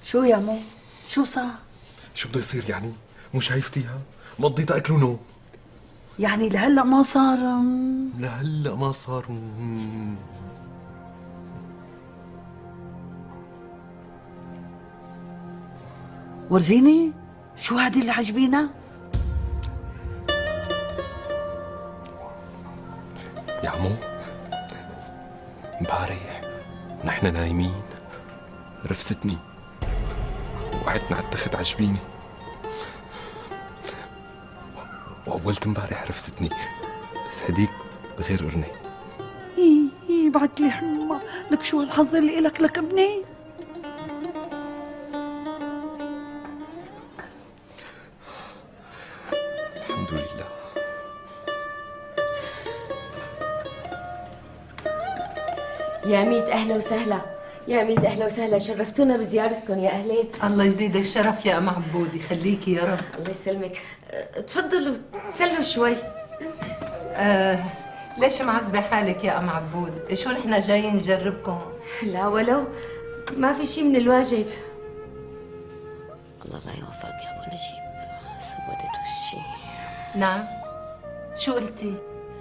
شو يا مو؟ شو صار؟ شو بده يصير يعني؟ مو شايفتيها؟ مضيتها اكل ونوم. يعني لهلا ما صار؟ لهلا ما صار. ورجيني شو هذه اللي عجبينا؟ يا عمو، امبارح نحن نايمين رفستني وقعدنا على التخت عجبيني، وأولت امبارح رفستني، بس هديك بغير قرني. بعد لي حمى، لك شو الحظ اللي إلك لك ابني؟ الحمد لله. يا ميت أهلا وسهلا، يا ميت أهلا وسهلا، شرفتونا بزيارتكم يا أهلين. الله يزيد الشرف يا أم عبود، يخليكي يا رب. الله يسلمك. تفضلوا تسلوا شوي. ليش معذبة حالك يا أم عبود؟ شو نحن جايين نجربكم؟ لا ولو ما في شيء من الواجب. الله لا يوفقك يا ابو نجيب، سودت وشي. نعم، شو قلتي؟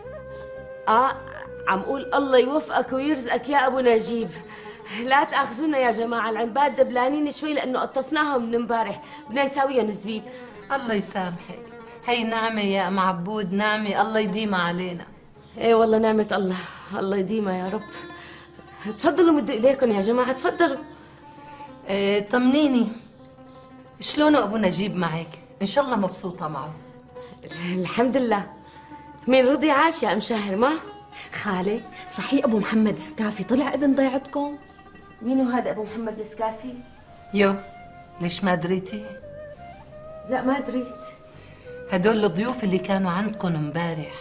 عم قول الله يوفقك ويرزقك يا ابو نجيب. لا تاخذونا يا جماعه، العنبات دبلانين شوي لانه قطفناهم من امبارح، بدنا نساويهم زبيب. الله يسامحك، هي نعمة يا أم عبود، نعمة الله يديمها علينا. ايه والله نعمة الله، الله يديمها يا رب. تفضلوا مدوا ايديكم يا جماعة، تفضلوا. طمنيني، شلونه أبو نجيب معك؟ إن شاء الله مبسوطة معه. الحمد لله. مين رضي عاش يا أم شاهر ما؟ خالي صحيح أبو محمد السكافي طلع ابن ضيعتكم؟ مين هذا أبو محمد السكافي؟ يو، ليش ما دريتي؟ لا ما دريت. هدول الضيوف اللي كانوا عندكم امبارح.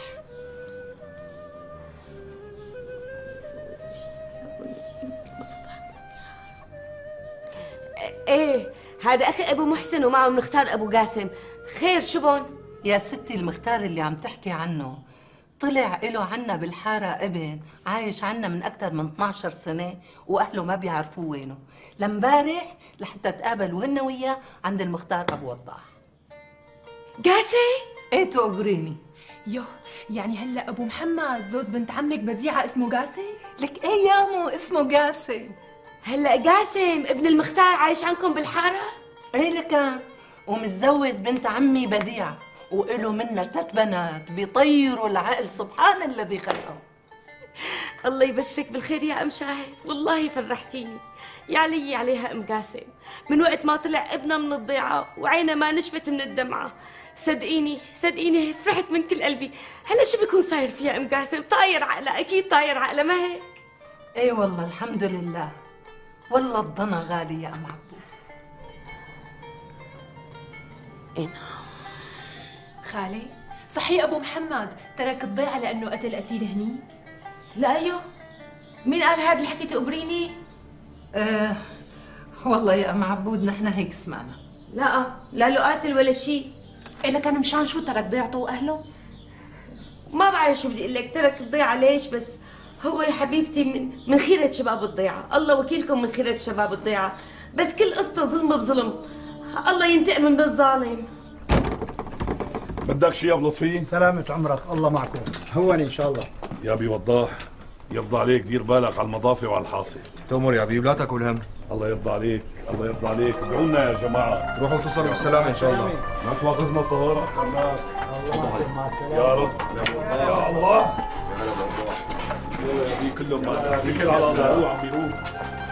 ايه هذا اخي ابو محسن ومعه المختار ابو قاسم. خير شبون؟ يا ستي المختار اللي عم تحكي عنه طلع له عنا بالحارة ابن عايش عنا من أكثر من 12 سنة وأهله ما بيعرفوه وينه، لامبارح لحتى تقابلوا هن وياه عند المختار أبو وضاح. قاسي؟ ايه تقبريني؟ يوه، يعني هلا أبو محمد زوز بنت عمك بديعة اسمه قاسي؟ لك ايه يا مو اسمه قاسم. هلا قاسم ابن المختار عايش عندكم بالحارة؟ ايه لكان، ومتزوج بنت عمي بديعة وإله منا 3 بنات بيطيروا العقل، سبحان الذي خلقهم. الله يبشرك بالخير يا ام شاهد، والله فرحتيني. يا علي عليها ام قاسم، من وقت ما طلع ابنها من الضيعه وعينها ما نشفت من الدمعه. صدقيني صدقيني فرحت من كل قلبي. هلا شو بيكون صاير فيها ام قاسم؟ طاير عقلها، اكيد طاير عقلها، ما هيك؟ ايه والله الحمد لله، والله الضنا غالي يا ام عبود. اي نعم. خالي صحيح أبو محمد ترك الضيعة لأنه قتل قتيل هني؟ لا ايوه، مين قال هذا الحكي تقبريني؟ والله يا ام عبود نحن هيك سمعنا. لا لا له قاتل ولا شيء. إلا كان مشان شو ترك ضيعته وأهله؟ ما بعرف شو بدي اقول لك، ترك الضيعه ليش بس. هو يا حبيبتي من خيرة شباب الضيعة، الله وكيلكم من خيرة شباب الضيعة، بس كل قصته ظلم بظلم، الله ينتقم من الظالم. بدك شيء يا ابو لطفي؟ سلامة عمرك، الله معكم. هوني ان شاء الله. يا ابي وضاح، يرضى عليك دير بالك على المضافه وعلى الحاصل. تؤمر يا حبيبي، لا تاكل هم. الله يرضى عليك، الله يرضى عليك، ادعوا لنا يا جماعه. روحوا توصلوا بالسلامه ان شاء الله. ما تواخذنا صهار اخرناك. الله مع السلامة يا رب يا الله. يا ابي كلهم ما اتكل على الله عم بيروح.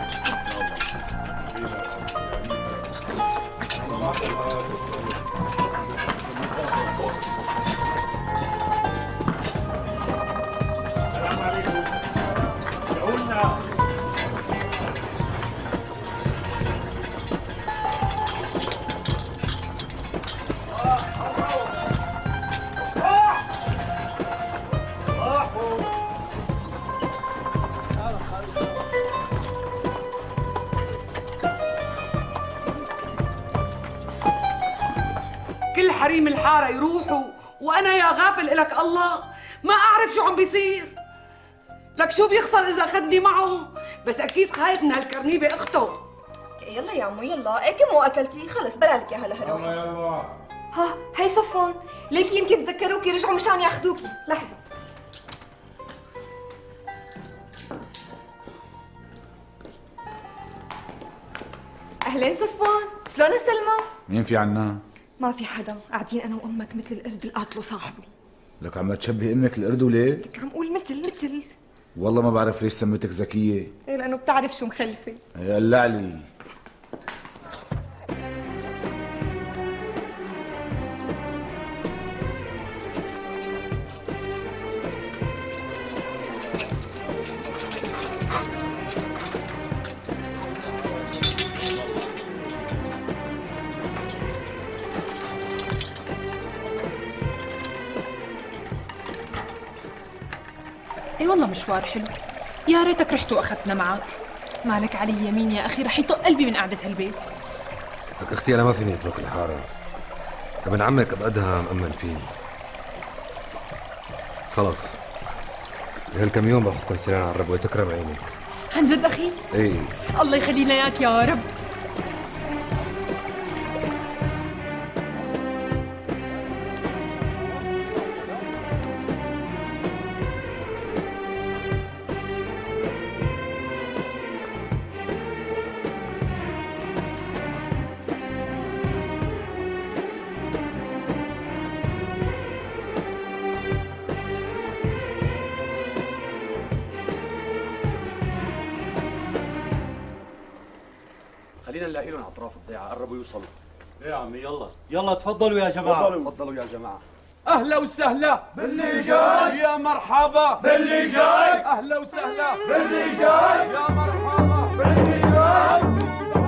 كل حريم الحارة يروحوا وأنا يا غافل إلك الله ما أعرف شو عم بيصير. لك شو بيخسر إذا أخذني معه؟ بس أكيد خايف من هالكرنيبة أخته. يلا يا عمو يلا، ايه كم اكلتي؟ خلص بلالك اياها لهروح. يلا يلا. ها هي صفون، ليكي يمكن تذكروكي رجعوا مشان ياخذوكي، لحظة. اهلين صفون، شلون سلمى؟ مين في عنا؟ ما في حدا، قاعدين انا وامك مثل القرد اللي قاتله صاحبه. لك عم تشبه امك القرد وليه؟ لك عم قول مثل والله ما بعرف ليش سميتك زكية. ايه لانه بتعرف شو مخلفة. قلع لي. اي والله مشوار حلو، يا ريتك رحت واخذتنا معك. مالك علي يمين يا اخي، رح يطق قلبي من قعدة هالبيت. لك اختي انا ما فيني اترك الحاره. ابن عمك بقدها مأمن فيني. خلص بهالكم يوم باخذكم سيران على الربوة، تكرم عينك. عن جد اخي؟ ايه الله يخلي لنا اياك يا رب. خلينا نلاقي لهم اطراف الضيعه، قربوا يوصلوا. ايه يا عمي يلا يلا تفضلوا يا جماعه. تفضلوا يا جماعه. اهلا وسهلا باللي جاي، يا مرحبا باللي جاي، اهلا وسهلا باللي جاي، يا مرحبا باللي جاي.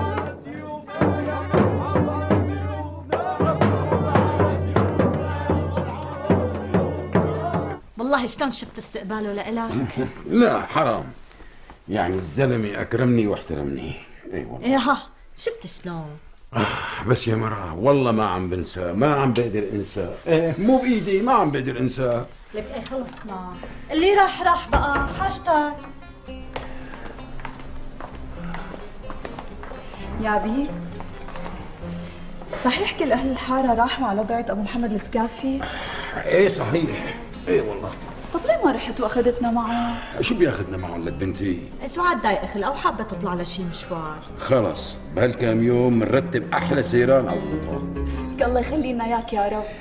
والله شلون شفت استقباله لإلك؟ لا حرام، يعني الزلمه اكرمني واحترمني. اي والله. ايه ها شفت شلون؟ بس يا مرة والله ما عم بنسى، ما عم بقدر انسى. ايه مو بايدي، ما عم بقدر انسى. لك ايه خلصنا، اللي راح بقى، حاجتك. يا بي صحيح كل اهل الحاره راحوا على ضيعة ابو محمد السقافي؟ ايه صحيح، ايه والله. طب ليه ما رحت واخذتنا معه؟ شو بياخذنا معه لك بنتي؟ سعاد ضايقة او حابة تطلع لشي مشوار. خلص بهالكام يوم بنرتب احلى سيران على الخطوه. الله يخلي لنا اياك يا رب.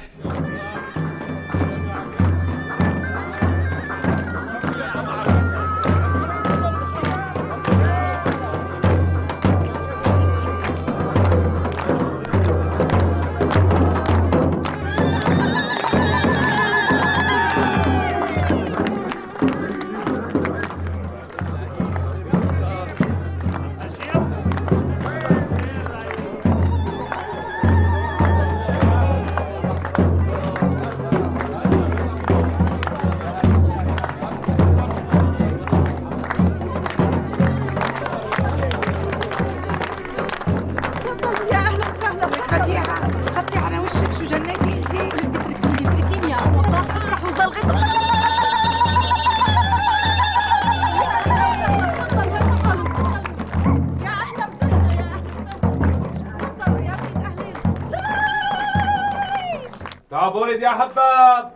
تعال بورد يا حباب،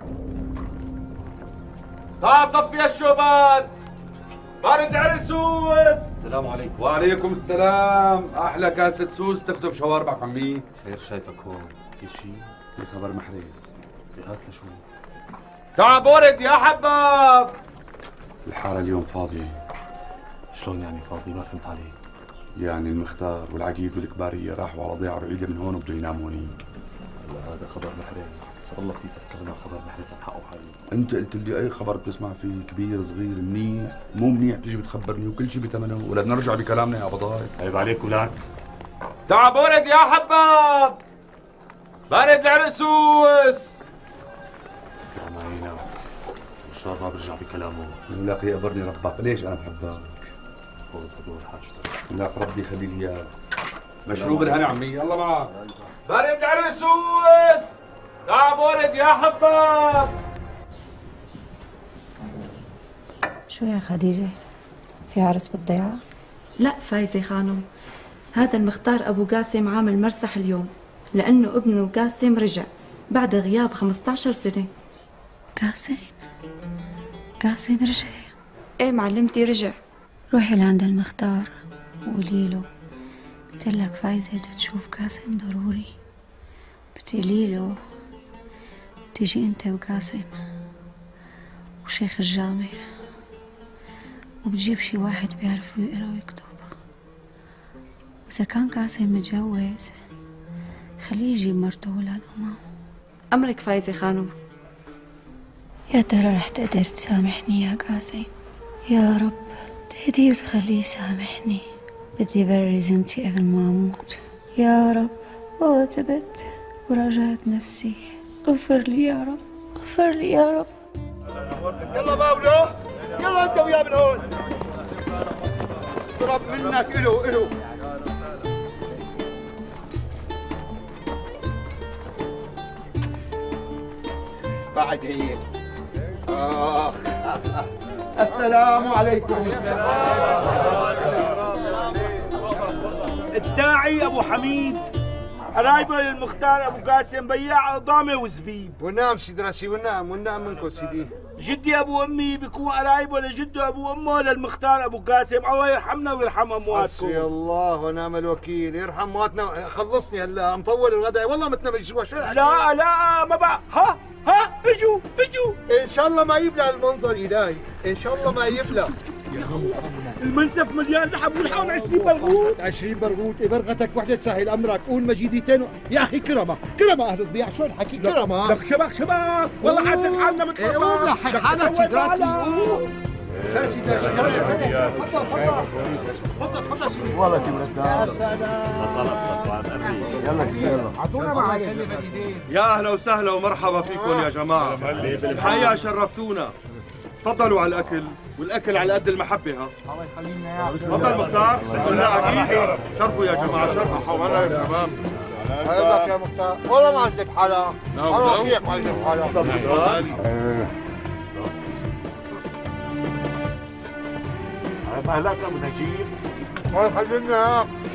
تعال طفي الشوبان، بارد عرسوس. السلام عليكم. وعليكم السلام. احلى كاسة سوس تخدم شواربك عمي. خير شايفك هون، في شيء؟ في خبر محرز. هات لشو؟ تعال بورد يا حباب. الحارة اليوم فاضية. شلون يعني فاضي؟ ما فهمت عليك. يعني المختار والعقيد والكبارية راحوا على ضيعة بعيدة من هون وبده يناموا هونيك. هذا خبر محرز، والله في فكرنا خبر محرز عن حقه حقيقي. انت قلت لي اي خبر بتسمع فيه كبير صغير منيح مو منيح بتيجي بتخبرني وكل شيء بثمنه، ولا بنرجع بكلامنا يا بضايق؟ عيب عليك ولك. تعال بورد يا حباب، بارد العرسوس. يا ما ينامك، ان شاء الله برجع بكلامه. لك يقبرني ربك، ليش انا بحبك؟ خذ هدول حاجتك. لك ربي يخلي لي اياك. مشروب الهنا عمي، يلا معك. بارد عرسوس، تعال بورد يا حباب. شو يا خديجة؟ في عرس بالضيعة؟ لا فايزة خانم، هذا المختار أبو قاسم عامل مرسح اليوم لأنه ابنه قاسم رجع بعد غياب 15 سنة. قاسم رجع؟ ايه معلمتي رجع. روحي لعند المختار وقولي له قلتلك فايزة بدها تشوف قاسم ضروري، بتقولي له تيجي انت وقاسم وشيخ الجامع وبتجيب شي واحد بيعرف يقرا ويكتب، وإذا كان قاسم متجوز خليه يجيب مرته وولاد معه. أمرك فايزة خانم. يا ترى رح تقدر تسامحني يا قاسم؟ يا رب تهديه وتخليه يسامحني، بدي بري ذمتي قبل ما أموت يا رب. والله تبت وراجعت نفسي، اغفر لي يا رب، اغفر لي يا رب. يلا باولو، يلا انت وياه من هون. اضرب منك الو. بعد هيك السلام عليكم. الداعي ابو حميد قرايبه للمختار ابو قاسم بياع ضامه وزبيب. ونعم سيدي راسي ونعم منكم سيدي. جدي ابو امي بيكون قرايبه لجده ابو امه للمختار ابو قاسم، الله يرحمنا ويرحم امواتكم. حسبي الله ونعم الوكيل، يرحم امواتنا. خلصني هلا مطول الغداء والله متنبه جوا. شو لا ما بقى. ها اجوا ان شاء الله ما يبلع المنظر الهي، ان شاء الله ما يبلع. المنسف مليان ذهب والحول 20 برغوث. 20 برغوث، برغتك وحده تسهل امرك. قول مجيدتين يا اخي. كرمه اهل الضياع. شو الحكي كرمه؟ لك شبك والله حاسس حالنا متفرج. والله حالك سيد راسي. تفضل سيدي. والله يا اهلا وسهلا ومرحبا فيكم يا جماعه. الحقيقه شرفتونا. تفضلوا على الاكل، والاكل على قد المحبه. ها الله يخلينا يا تفضل مختار. بسم الله عليك. شرفوا يا جماعه شرفوا. والله يا تمام. هيبك يا مختار. والله ما عندك حلا. الله فيك ما عندك حلا. اهلاك ابو نجيب. الله يخلينا.